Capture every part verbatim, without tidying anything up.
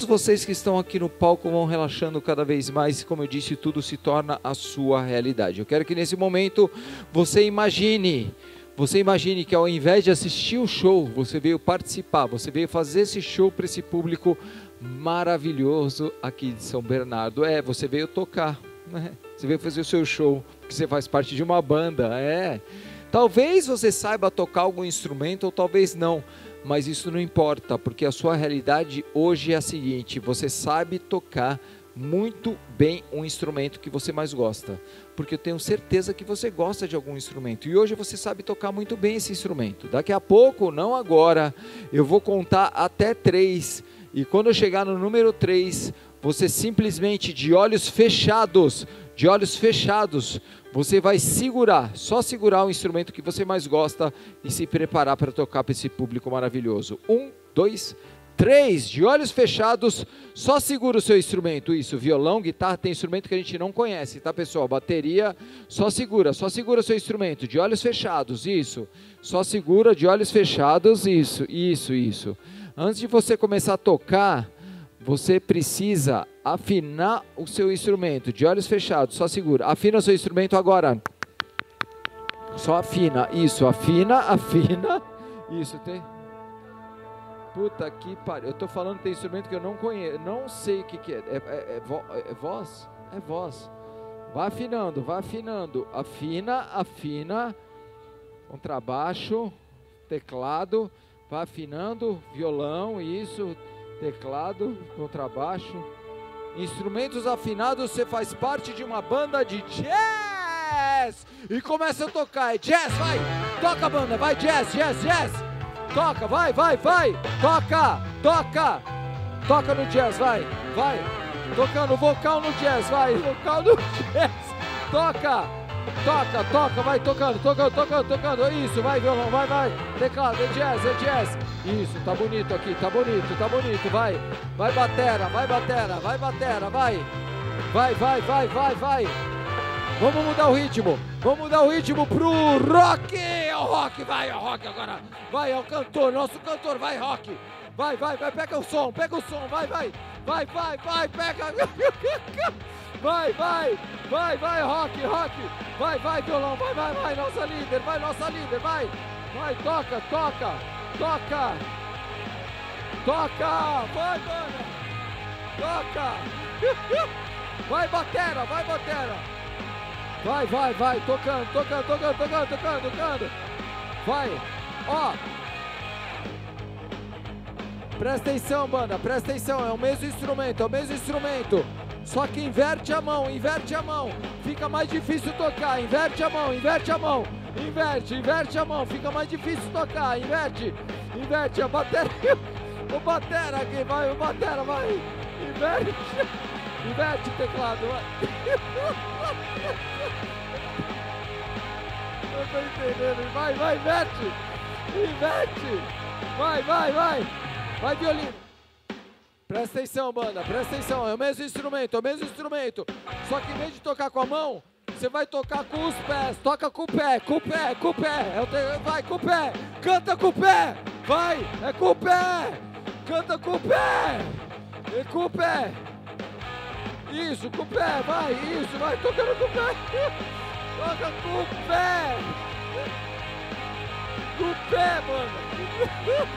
vocês que estão aqui no palco vão relaxando cada vez mais, como eu disse, tudo se torna a sua realidade. Eu quero que nesse momento você imagine, você imagine que ao invés de assistir o show, você veio participar, você veio fazer esse show para esse público maravilhoso aqui de São Bernardo. É, você veio tocar, né? Você veio fazer o seu show, porque você faz parte de uma banda, é. Talvez você saiba tocar algum instrumento ou talvez não, mas isso não importa, porque a sua realidade hoje é a seguinte: você sabe tocar muito bem um instrumento que você mais gosta, porque eu tenho certeza que você gosta de algum instrumento, e hoje você sabe tocar muito bem esse instrumento. Daqui a pouco, não agora, eu vou contar até três, e quando eu chegar no número três, você simplesmente de olhos fechados, de olhos fechados, você vai segurar, só segurar o instrumento que você mais gosta e se preparar para tocar para esse público maravilhoso. Um, dois, três, de olhos fechados, só segura o seu instrumento. Isso, violão, guitarra, tem instrumento que a gente não conhece, tá, pessoal? Bateria, só segura, só segura o seu instrumento, de olhos fechados, isso. Só segura, de olhos fechados, isso, isso, isso. Antes de você começar a tocar, você precisa afinar o seu instrumento, de olhos fechados, só segura. Afina o seu instrumento agora. Só afina, isso, afina, afina. Isso, tem... Puta que pariu, eu tô falando que tem instrumento que eu não conheço, não sei o que que é. É, é, é, vo... é voz? É voz. Vai afinando, vai afinando. Afina, afina. Contrabaixo, teclado, vai afinando, violão, isso, teclado, contrabaixo. Instrumentos afinados, você faz parte de uma banda de jazz e começa a tocar, é jazz, vai, toca a banda, vai, jazz, jazz, jazz, toca, vai, vai, vai, toca, toca, toca no jazz, vai, vai, tocando vocal no jazz, vai, vocal no jazz, toca, toca, toca, vai, tocando, tocando, tocando, tocando, isso, vai, violão, vai, vai, teclado, é jazz, é jazz. Isso, tá bonito aqui, tá bonito, tá bonito, vai, vai batera, vai batera, vai batera, vai, vai, vai, vai, vai, vai, vamos mudar o ritmo, vamos mudar o ritmo pro rock, é o rock, vai, é o rock agora, vai, é o cantor, nosso cantor, vai, rock, vai, vai, vai, pega o som, pega o som, vai, vai, vai, vai, vai, pega, vai, vai, vai, vai, rock, rock, vai, vai, violão, vai, vai, vai, nossa líder, vai, nossa líder, vai, vai, toca, toca, toca, toca, vai, banda, toca, vai, batera, vai, batera, vai, vai, vai, tocando, tocando, tocando, tocando, tocando, tocando, vai, ó, presta atenção, banda, presta atenção, é o mesmo instrumento, é o mesmo instrumento, só que inverte a mão, inverte a mão, fica mais difícil tocar, inverte a mão, inverte a mão, inverte, inverte a mão, fica mais difícil tocar, inverte, inverte, a batera, o batera aqui, vai, o batera, vai, inverte, inverte o teclado, vai. Não tô entendendo, vai, vai, inverte, inverte, vai, vai, vai, vai, violino. Presta atenção, banda, presta atenção, é o mesmo instrumento, é o mesmo instrumento, só que em vez de tocar com a mão, você vai tocar com os pés, toca com o pé, com o pé, com o pé, é o te... vai com o pé, canta com o pé, vai, é com o pé, canta com o pé, é com o pé, isso, com o pé, vai, isso, vai, tocando com o pé, toca com o pé, com o pé, mano.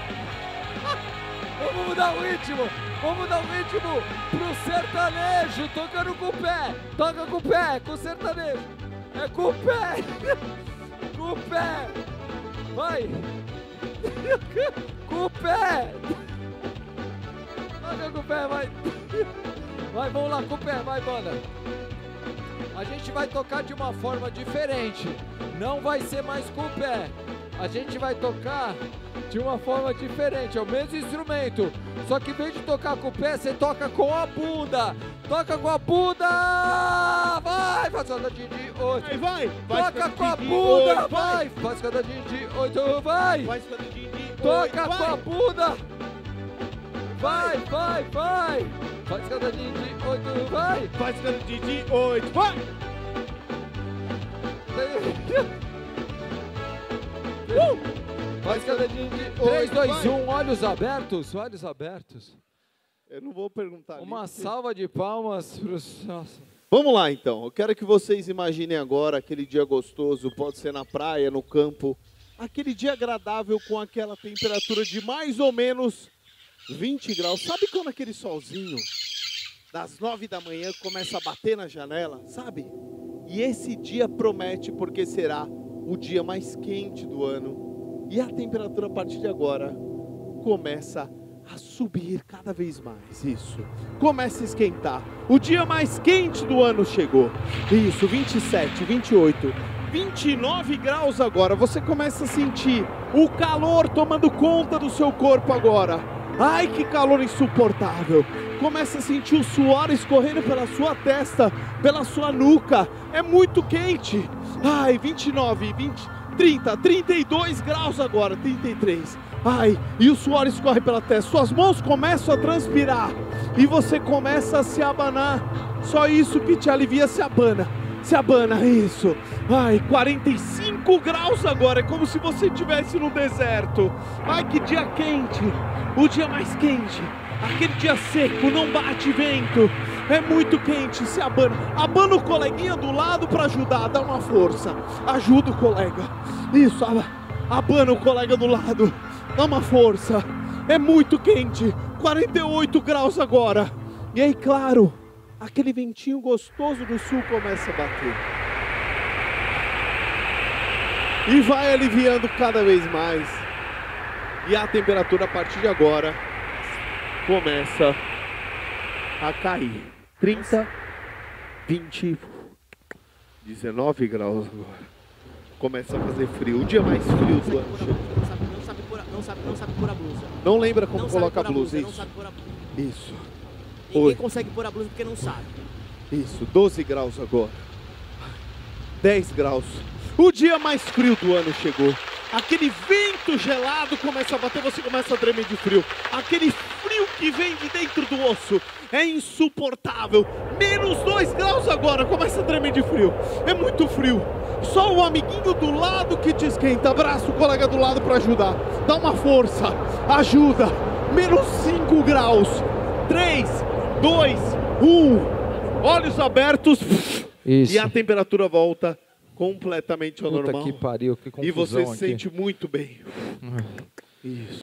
Vamos mudar o ritmo, vamos mudar o ritmo pro sertanejo, tocando com o pé, toca com o pé, com o sertanejo, é com o pé, com o pé, vai, com o pé, toca com o pé, vai, vai, vamos lá, com o pé, vai, banda. A gente vai tocar de uma forma diferente, não vai ser mais com o pé, a gente vai tocar de uma forma diferente, é o mesmo instrumento, só que em vez de tocar com o pé, você toca com a bunda, toca com a bunda, vai, faz quadradinho de oito, vai, vai, toca com a bunda, vai, faz quadradinho de oito, vai, toca com a bunda, vai, vai, vai, faz quadradinho de oito, vai, faz quadradinho de oito, vai. Uh! Faz cadadinho de três, dois, um, olhos abertos, olhos abertos. Eu não vou perguntar. Uma ali, salva de palmas para os... Vamos lá, então. Eu quero que vocês imaginem agora aquele dia gostoso. Pode ser na praia, no campo. Aquele dia agradável com aquela temperatura de mais ou menos vinte graus. Sabe quando aquele solzinho das nove da manhã começa a bater na janela? Sabe? E esse dia promete porque será o dia mais quente do ano. E a temperatura a partir de agora começa a subir cada vez mais. Isso. Começa a esquentar. O dia mais quente do ano chegou. Isso, vinte e sete, vinte e oito, vinte e nove graus agora. Você começa a sentir o calor tomando conta do seu corpo agora. Ai, que calor insuportável. Começa a sentir o suor escorrendo pela sua testa, pela sua nuca. É muito quente. Ai, vinte e nove, vinte, trinta, trinta e dois graus agora, trinta e três. Ai, e o suor escorre pela testa. Suas mãos começam a transpirar e você começa a se abanar. Só isso que te alivia, se abana. Se abana, isso. Ai, quarenta e cinco graus agora. É como se você estivesse no deserto. Ai, que dia quente. O dia mais quente. Aquele dia seco, não bate vento. É muito quente, se abana. Abana o coleguinha do lado para ajudar. Dá uma força. Ajuda o colega. Isso, abana o colega do lado. Dá uma força. É muito quente. quarenta e oito graus agora. E aí, claro, aquele ventinho gostoso do sul começa a bater. E vai aliviando cada vez mais. E a temperatura a partir de agora começa a cair. trinta, vinte, dezenove graus agora. Começa a fazer frio. O dia mais frio do ano chegou. Não sabe, não sabe pôr a, não sabe, não sabe pôr a blusa. Não lembra como não coloca a blusa, blusa, isso. Não sabe pôr a blusa. Isso. Ninguém Oi. consegue pôr a blusa porque não sabe. Isso, doze graus agora. dez graus. O dia mais frio do ano chegou. Aquele vento gelado começa a bater, você começa a tremer de frio. Aquele frio que vem de dentro do osso é insuportável. Menos dois graus agora, começa a tremer de frio. É muito frio. Só o amiguinho do lado que te esquenta. Abraça o colega do lado para ajudar. Dá uma força, ajuda. Menos cinco graus. três, dois, um. Olhos abertos. Isso. E a temperatura volta completamente ao Puta normal. que pariu, que confusão E você se aqui. sente muito bem. Isso.